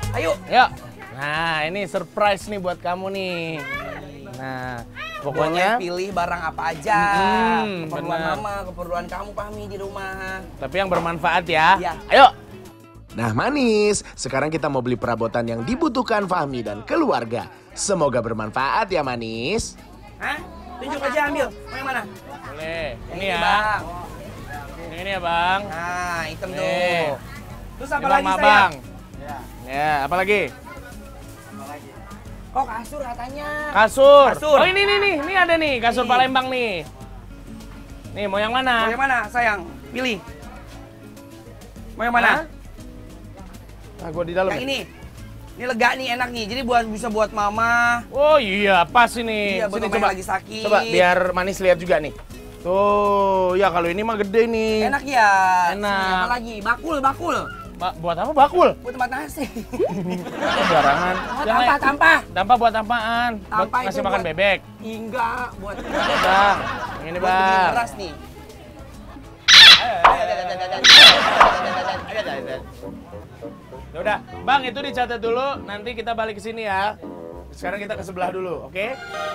Ayo. Yuk. Nah, ini surprise nih buat kamu nih. Nah, pokoknya boleh pilih barang apa aja. Keperluan bener. mama, keperluan kamu Fahmi di rumah. Tapi yang bermanfaat ya. Iya. Ayo. Nah manis, sekarang kita mau beli perabotan yang dibutuhkan Fahmi dan keluarga. Semoga bermanfaat ya manis. Hah? Tunjuk aja ambil. Mau yang mana? Boleh. Ini Ini ya. Bang. Ini ya, Bang. Nah, hitam Nih. tuh. Terus apa Ini lagi Bang sayang? Abang. Ya, apa lagi? Oh, kasur katanya. Kasur. Kasur. Oh, ini nih. Ini ada nih, kasur Nih. Palembang nih. Nih, mau yang mana? Mau yang mana, sayang? Pilih. Mau yang mana? Hah? Ah, gua di dalam. Yang ya? ini. Ini lega nih, enak nih. Jadi bisa buat mama. Oh iya, pas ini. Iya, buat Sini mama yang lagi sakit. Coba biar manis lihat juga nih. Tuh, ya kalau ini mah gede nih. Enak ya. Enak. Sini, apa lagi? Bakul. Buat apa bakul? Buat tempat nasi. Sembarangan. Tampah. Buat apaan? Buat Tampah ngasih itu makan buat- bebek. Enggak, buat Bang, yang ini buat beli bang. beras nih. Ya udah, bang itu dicatat dulu. Nanti kita balik ke sini ya. Sekarang kita ke sebelah dulu, oke?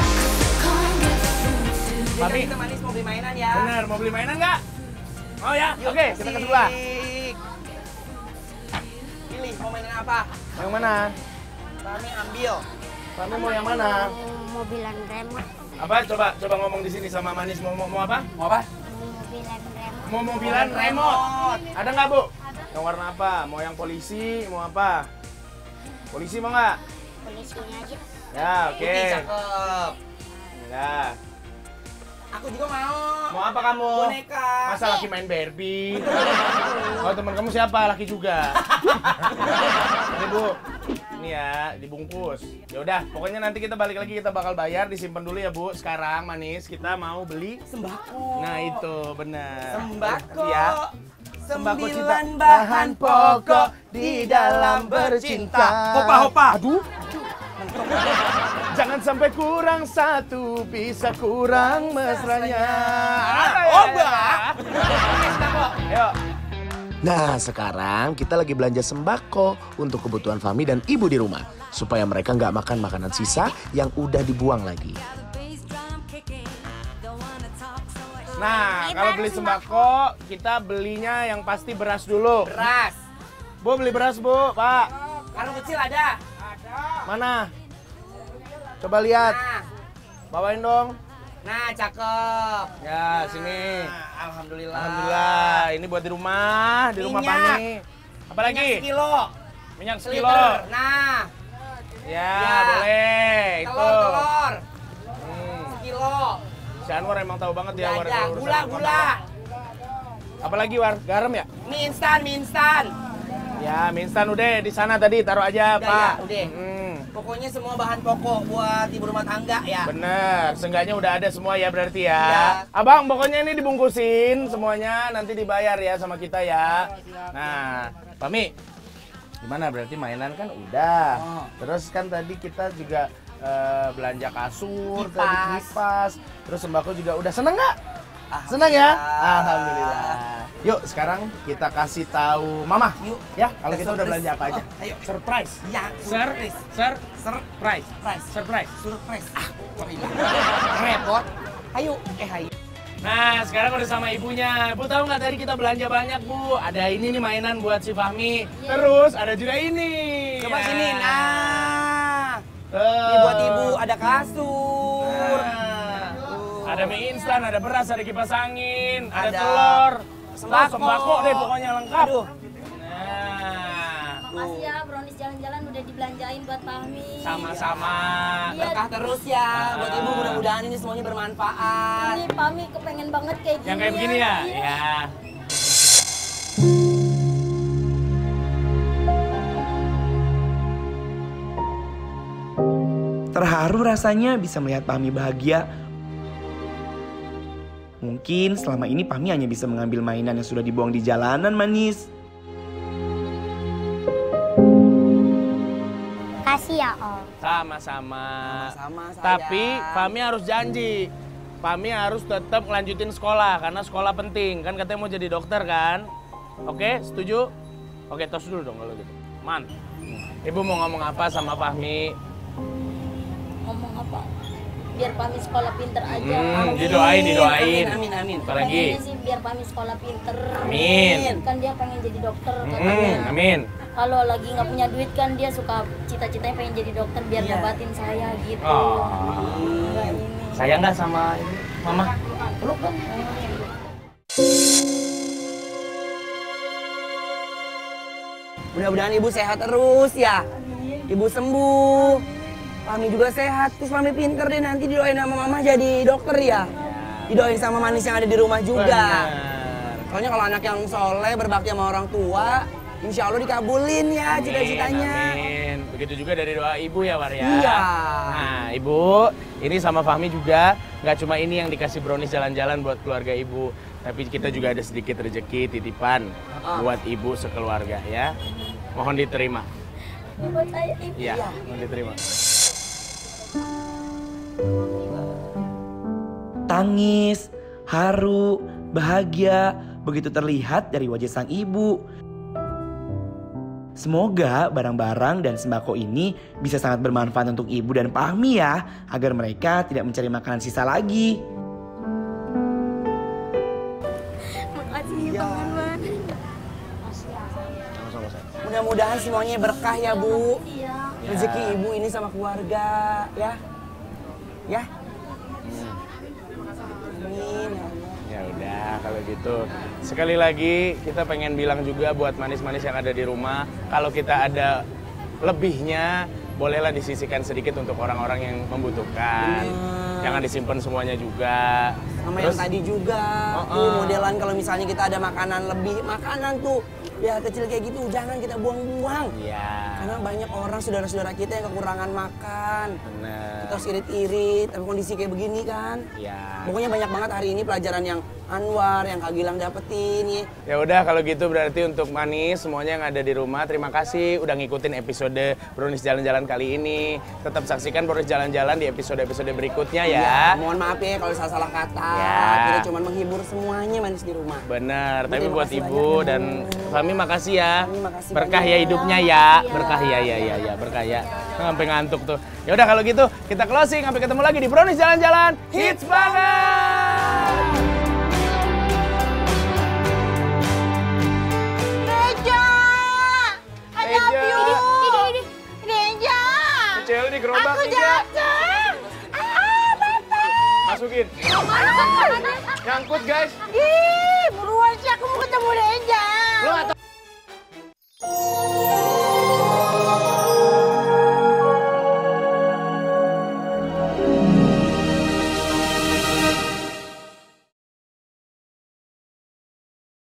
Jadi Mami. kita manis mau beli mainan ya. Bener, mau beli mainan nggak? Mau ya? Yuk, Oke, kita ke sebelah. asik. Pilih mau mainan apa? Yang mana? Kami ambil. Kamu mau yang mana? Mobilan remote, Apa? Coba ngomong di sini sama Manis. Mau apa? Mau apa? mobilan remote. Mau mobilan remote. Ada nggak bu? Yang warna apa? Mau yang polisi? Mau apa? Polisi mau nggak? Polisinya aja. Ya, oke. Putih, cakep. Ya. Aku juga mau. Mau apa kamu? Boneka. Masa laki main Barbie? Oh teman kamu siapa? Laki juga. Ini bu, ini ya dibungkus. Ya udah, pokoknya nanti kita balik lagi kita bakal bayar, disimpan dulu ya bu. Sekarang Manis kita mau beli. Sembako. Nah itu benar. Sembako. Ya. Sembako cinta. Sembilan bahan pokok di dalam bercinta. Hopa. Aduh. Jangan sampai kurang satu, bisa kurang mesranya. Oba. Ayo. Nah sekarang kita lagi belanja sembako untuk kebutuhan Fahmi dan ibu di rumah. Supaya mereka nggak makan makanan sisa yang udah dibuang lagi. Nah, kalau beli sembako, kita belinya yang pasti beras dulu. Beras. Bu, beli beras, Bu, Pak. Karung kecil ada. Mana? Coba lihat. Nah, Bawain dong. nah cakep. Ya, sini. Nah, alhamdulillah. Alhamdulillah, ini buat di rumah Minyak. Pani. Apa lagi? Minyak sekilo. Minyak sekilo. Seliter. Nah, Ya, Ya. boleh. Itu. telur. Hmm. Sekilo. Si Anwar emang tahu banget ya War. Ada urusan gula. Apalagi War? Garam ya? Mie instan. Ya, mie instan udah di sana tadi taruh aja, Udah, Pak. ya, udah. Hmm. Pokoknya semua bahan pokok buat ibu rumah tangga ya. Bener, seenggaknya udah ada semua ya berarti ya. Iya. Abang, pokoknya ini dibungkusin semuanya, nanti dibayar ya sama kita ya. Nah, Pami, gimana berarti mainan kan udah. Oh. Terus kan tadi kita juga belanja kasur, Kipas. tadi kipas, terus sembako juga udah. Seneng nggak? Alhamdulillah. Seneng ya? Alhamdulillah. Yuk, sekarang kita kasih tahu Mama. Yuk. Ya, kalau kita udah Surprise. belanja apa aja. Oh, ayo. Surprise. Ya, surprise. Surprise. Surprise. Surprise. Repot. Ayo, ayo. Nah, sekarang udah sama ibunya. Bu, tahu nggak tadi kita belanja banyak, Bu? Ada ini nih mainan buat si Fahmi. Terus ada juga ini. Coba Ya. sini. Nah. Tuh. Ini buat ibu ada kasur. Nah. Ada mie instan, ada beras, ada kipas angin, ada Ada telur. sembako. Sembako deh pokoknya lengkap. Aduh. Nah. Makasih ya brownies jalan-jalan udah dibelanjain buat Fahmi. Sama-sama. Iya. Berkah terus ya buat ibu, mudah-mudahan ini semuanya bermanfaat. Ini Fahmi kepengen banget kayak gini. Yang kayak begini ya? Iya. Ya. Terharu rasanya bisa melihat Fahmi bahagia. Mungkin selama ini Fahmi hanya bisa mengambil mainan yang sudah dibuang di jalanan, Manis. Kasih ya Om. Sama-sama. Sama-sama, sayang. Tapi Fahmi harus janji. Fahmi harus tetap ngelanjutin sekolah karena sekolah penting. Kan katanya mau jadi dokter kan? Oke, setuju? Oke, tos dulu dong kalau gitu. Man. Ibu mau ngomong apa sama Fahmi? Ngomong apa? Biar Fahmi sekolah pinter aja. Didoain. Amin. Apalagi? Pengennya sih biar Fahmi sekolah pinter. Amin. Kan dia pengen jadi dokter katanya. Amin. Kalau lagi nggak punya duit kan dia suka cita-citanya pengen jadi dokter biar dapatin saya gitu. Enggak ini. Sayang nggak sama ini, Mama? Peluk dong. Mudah-mudahan Ibu sehat terus ya. Ibu sembuh. Mami juga sehat. Terus Mami pinter deh nanti didoain sama Mama jadi dokter ya. Didoain sama manis yang ada di rumah juga. Benar. Soalnya kalau anak yang soleh berbakti sama orang tua, insya Allah dikabulin ya cita-citanya. Amin. Begitu juga dari doa Ibu ya, War ya. Iya. Nah, Ibu, ini sama Fahmi juga nggak cuma ini yang dikasih brownies jalan-jalan buat keluarga Ibu, tapi kita juga ada sedikit rezeki titipan buat Ibu sekeluarga ya. Mohon diterima. Buat saya ibu. Iya, mohon diterima. Tangis, haru, bahagia begitu terlihat dari wajah sang ibu. Semoga barang-barang dan sembako ini bisa sangat bermanfaat untuk ibu dan Fahmi ya, agar mereka tidak mencari makanan sisa lagi. Makasih ya Bang Anwar. Mudah-mudahan semuanya berkah ya Bu. Iya. Rezeki Ibu ini sama keluarga ya. Ya. Amin. Ya udah kalau gitu. Sekali lagi kita pengen bilang juga buat manis-manis yang ada di rumah, kalau kita ada lebihnya bolehlah disisihkan sedikit untuk orang-orang yang membutuhkan. Jangan disimpan semuanya juga. Sama yang tadi juga, modelan kalau misalnya kita ada makanan lebih, makanan tuh ya kecil kayak gitu jangan kita buang-buang. Iya. Karena banyak orang saudara-saudara kita yang kekurangan makan. Benar. Kita harus irit-irit, tapi kondisi kayak begini kan. Iya. Pokoknya banyak banget hari ini pelajaran yang Anwar, yang Kak Gilang dapetin ya. Ya udah kalau gitu berarti untuk manis semuanya yang ada di rumah terima kasih udah ngikutin episode Brownies Jalan-Jalan kali ini. Tetap saksikan Brownies Jalan-Jalan di episode-episode berikutnya ya. Mohon maaf ya kalau salah kata. Ya. Kita cuma menghibur semuanya manis di rumah. Bener, tapi Terima buat kasih Ibu banyak, dan Bu. Fahmi makasih ya. Fahmi, makasih Berkah ya banyak. hidupnya ya. Berkah ya, berkah ya. Sampai ngantuk tuh. Ya udah kalau gitu kita closing sampai ketemu lagi di Brownies Jalan-Jalan. Hits banget. Cel di gerobak Ija. Masukin. Nyangkut guys. Ih, buruan sih aku mau ketemu Deja. Lu atau